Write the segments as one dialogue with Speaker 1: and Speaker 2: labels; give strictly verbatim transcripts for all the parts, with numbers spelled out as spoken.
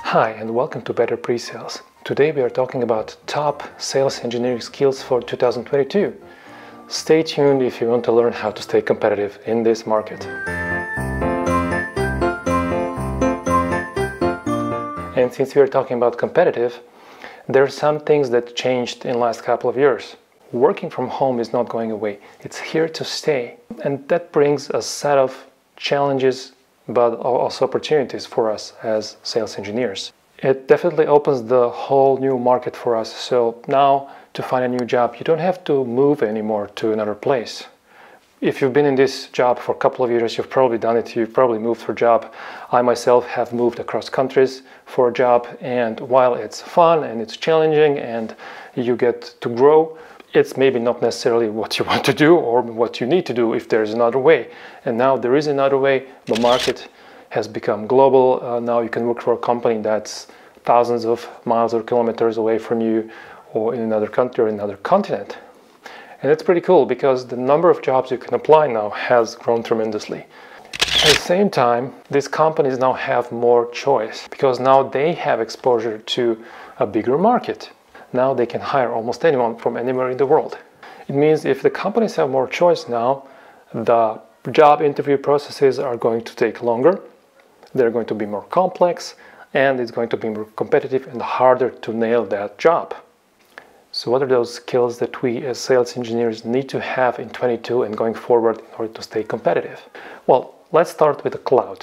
Speaker 1: Hi and welcome to Better Pre-Sales. Today we are talking about top sales engineering skills for two thousand twenty-two. Stay tuned if you want to learn how to stay competitive in this market. And since we are talking about competitive, there are some things that changed in the last couple of years. Working from home is not going away. It's here to stay. And that brings a set of challenges but also opportunities for us as sales engineers. It definitely opens the whole new market for us. So now to find a new job, you don't have to move anymore to another place. If you've been in this job for a couple of years, you've probably done it. You've probably moved for a job. I myself have moved across countries for a job, and while it's fun and it's challenging and you get to grow, it's maybe not necessarily what you want to do or what you need to do if there's another way. And now there is another way. The market has become global. Uh, now you can work for a company that's thousands of miles or kilometers away from you, or in another country or another continent. And it's pretty cool because the number of jobs you can apply now has grown tremendously. At the same time, these companies now have more choice because now they have exposure to a bigger market. Now they can hire almost anyone from anywhere in the world. It means if the companies have more choice now, the job interview processes are going to take longer, they're going to be more complex, and it's going to be more competitive and harder to nail that job. So what are those skills that we as sales engineers need to have in twenty-two and going forward in order to stay competitive? Well, let's start with the cloud.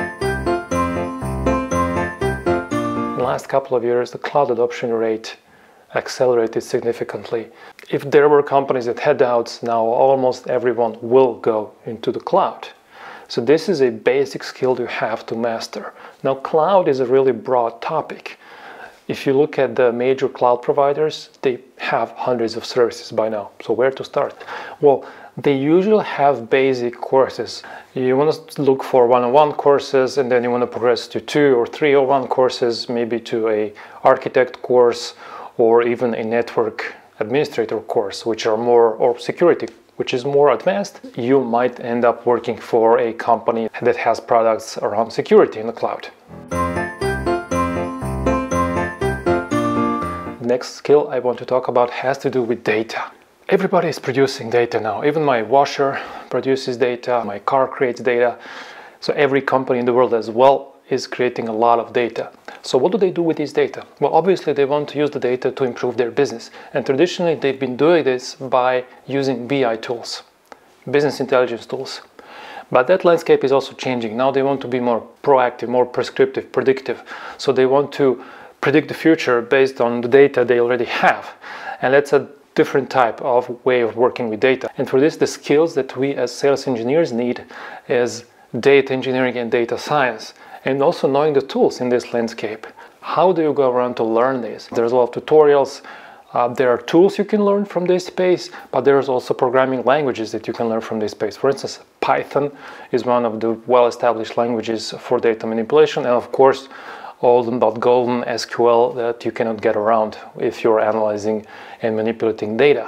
Speaker 1: In the last couple of years, the cloud adoption rate accelerated significantly. If there were companies that had doubts, now almost everyone will go into the cloud. So this is a basic skill you have to master. Now, cloud is a really broad topic. If you look at the major cloud providers, they have hundreds of services by now. So where to start? Well, they usually have basic courses. You want to look for one-on-one courses, and then you want to progress to two or three oh one courses, maybe to a architect course, or even a network administrator course, which are more, or security, which is more advanced. You might end up working for a company that has products around security in the cloud. The next skill I want to talk about has to do with data. Everybody is producing data now. Even my washer produces data, my car creates data. So every company in the world as well is creating a lot of data. So what do they do with this data? Well, obviously they want to use the data to improve their business. And traditionally they've been doing this by using B I tools, business intelligence tools. But that landscape is also changing. Now they want to be more proactive, more prescriptive, predictive. So they want to predict the future based on the data they already have. And that's a different type of way of working with data. And for this, the skills that we as sales engineers need is data engineering and data science. And also knowing the tools in this landscape. How do you go around to learn this? There's a lot of tutorials. Uh, there are tools you can learn from this space, but there's also programming languages that you can learn from this space. For instance, Python is one of the well-established languages for data manipulation, and of course, olden but golden S Q L that you cannot get around if you're analyzing and manipulating data.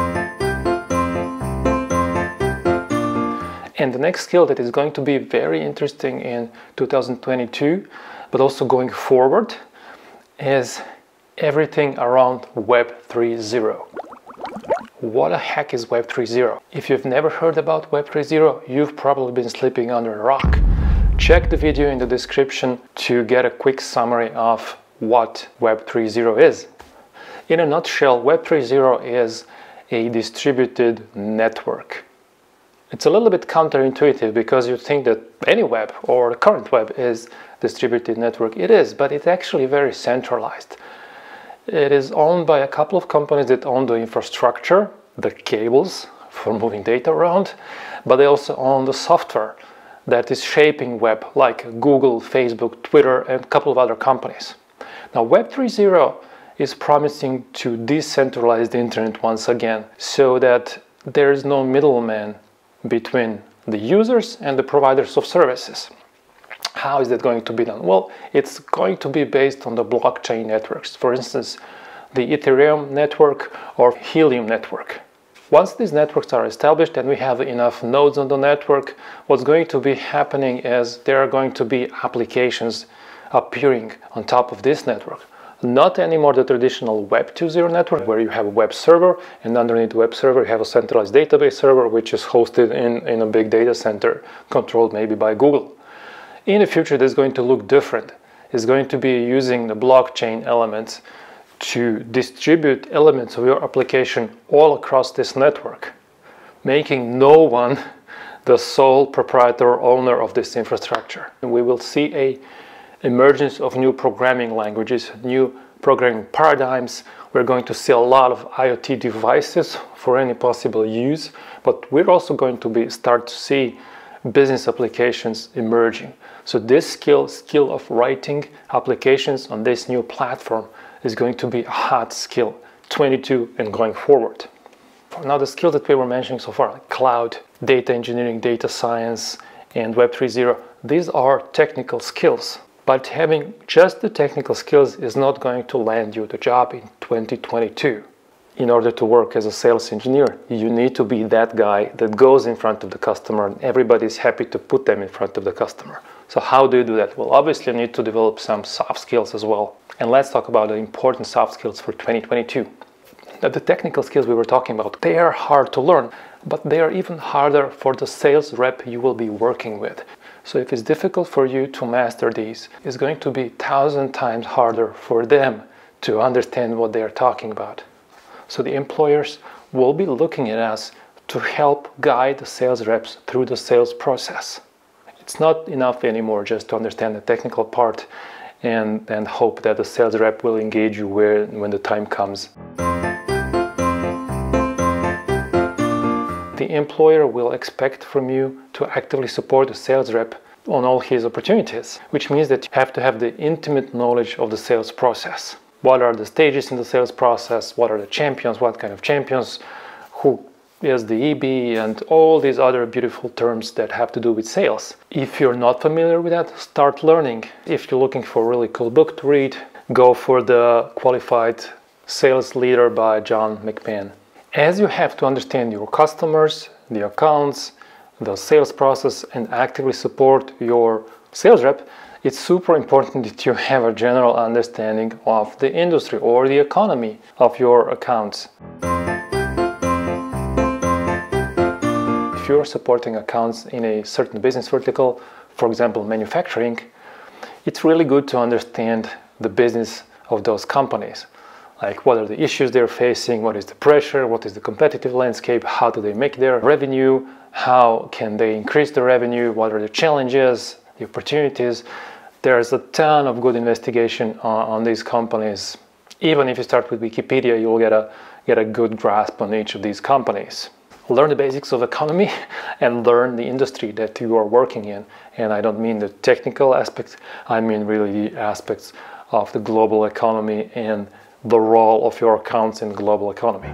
Speaker 1: And the next skill that is going to be very interesting in two thousand twenty-two, but also going forward, is everything around Web three point oh. What the heck is Web three point oh? If you've never heard about Web three point oh, you've probably been sleeping under a rock. Check the video in the description to get a quick summary of what Web three point oh is. In a nutshell, Web three point oh is a distributed network. It's a little bit counterintuitive because you think that any web or the current web is distributed network. It is, but it's actually very centralized. It is owned by a couple of companies that own the infrastructure, the cables for moving data around, but they also own the software that is shaping web, like Google, Facebook, Twitter, and a couple of other companies. Now, Web three point oh is promising to decentralize the internet once again, so that there is no middleman between the users and the providers of services. How is that going to be done? Well, it's going to be based on the blockchain networks. For instance, the Ethereum network or Helium network. Once these networks are established and we have enough nodes on the network, what's going to be happening is there are going to be applications appearing on top of this network. Not anymore the traditional Web two point oh network where you have a web server, and underneath the web server you have a centralized database server which is hosted in, in a big data center controlled maybe by Google. In the future, this is going to look different. It's going to be using the blockchain elements to distribute elements of your application all across this network, making no one the sole proprietor owner of this infrastructure. And we will see a emergence of new programming languages, new programming paradigms. We're going to see a lot of IoT devices for any possible use, but we're also going to be start to see business applications emerging. So this skill, skill of writing applications on this new platform is going to be a hot skill, twenty-two and going forward. Now the skills that we were mentioning so far, like cloud, data engineering, data science, and Web three point oh, these are technical skills. But having just the technical skills is not going to land you the job in twenty twenty-two. In order to work as a sales engineer, you need to be that guy that goes in front of the customer and everybody's happy to put them in front of the customer. So how do you do that? Well, obviously you need to develop some soft skills as well. And let's talk about the important soft skills for twenty twenty-two. Now, the technical skills we were talking about, they are hard to learn, but they are even harder for the sales rep you will be working with. So if it's difficult for you to master these, it's going to be a thousand times harder for them to understand what they are talking about. So the employers will be looking at us to help guide the sales reps through the sales process. It's not enough anymore just to understand the technical part and, and hope that the sales rep will engage you where, when the time comes. The employer will expect from you to actively support the sales rep on all his opportunities, which means that you have to have the intimate knowledge of the sales process. What are the stages in the sales process? What are the champions? What kind of champions? Who is the E B? And all these other beautiful terms that have to do with sales. If you're not familiar with that, start learning. If you're looking for a really cool book to read, go for the Qualified Sales Leader by John McMahon. As you have to understand your customers, the accounts, the sales process, and actively support your sales rep, it's super important that you have a general understanding of the industry or the economy of your accounts. If you're supporting accounts in a certain business vertical, for example manufacturing, it's really good to understand the business of those companies. Like what are the issues they're facing, what is the pressure, what is the competitive landscape, how do they make their revenue, how can they increase the revenue, what are the challenges, the opportunities. There's a ton of good investigation on, on these companies. Even if you start with Wikipedia, you'll get a, get a good grasp on each of these companies. Learn the basics of economy and learn the industry that you are working in. And I don't mean the technical aspects, I mean really the aspects of the global economy and the role of your accounts in the global economy.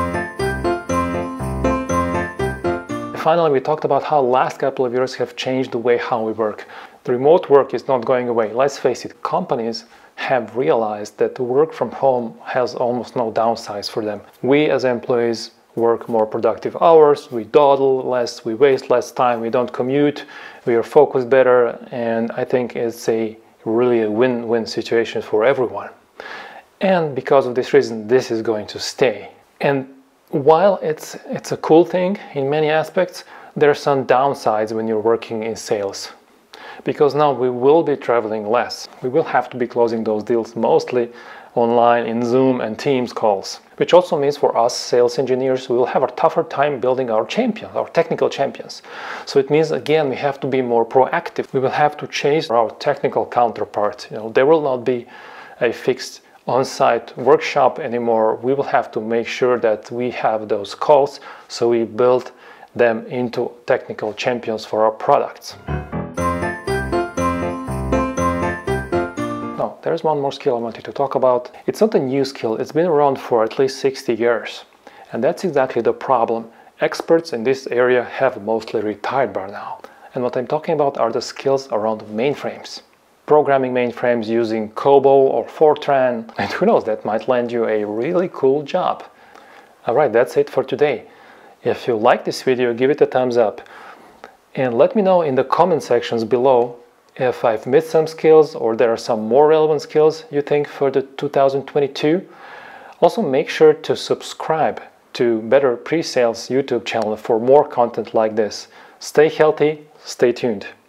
Speaker 1: Finally, we talked about how the last couple of years have changed the way how we work. The remote work is not going away. Let's face it, companies have realized that the work from home has almost no downsides for them. We as employees work more productive hours, we dawdle less, we waste less time, we don't commute, we are focused better, and I think it's a really a win-win situation for everyone. And because of this reason, this is going to stay. And while it's, it's a cool thing in many aspects, there are some downsides when you're working in sales. Because now we will be traveling less. We will have to be closing those deals mostly online in Zoom and Teams calls. Which also means for us sales engineers, we will have a tougher time building our champions, our technical champions. So it means, again, we have to be more proactive. We will have to chase our technical counterparts. You know, there will not be a fixed on-site workshop anymore. We will have to make sure that we have those calls so we build them into technical champions for our products. Now, there's one more skill I wanted to talk about. It's not a new skill, it's been around for at least sixty years. And that's exactly the problem. Experts in this area have mostly retired by now. And what I'm talking about are the skills around mainframes. Programming mainframes using COBOL or Fortran, and who knows, that might land you a really cool job. Alright, that's it for today. If you like this video, give it a thumbs up. And let me know in the comment sections below if I've missed some skills or there are some more relevant skills you think for the two thousand twenty-two. Also make sure to subscribe to Better Pre-Sales YouTube channel for more content like this. Stay healthy, stay tuned.